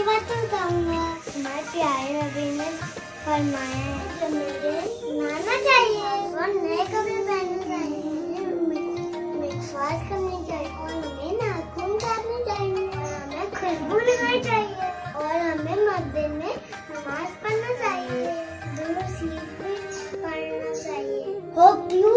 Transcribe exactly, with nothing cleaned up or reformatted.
बात तो बताऊंगा। हमारे प्यारे नबी ने फरमाया है जो मेरे नहाना चाहिए और नए कपड़े पहनने चाहिए, मिसवाक करनी चाहिए और हमें नाखून काटने चाहिए और हमें खुशबू लगानी चाहिए और हमें मस्जिद में नमाज पढ़ना चाहिए, दुरूद शरीफ पढ़ना चाहिए। Hope you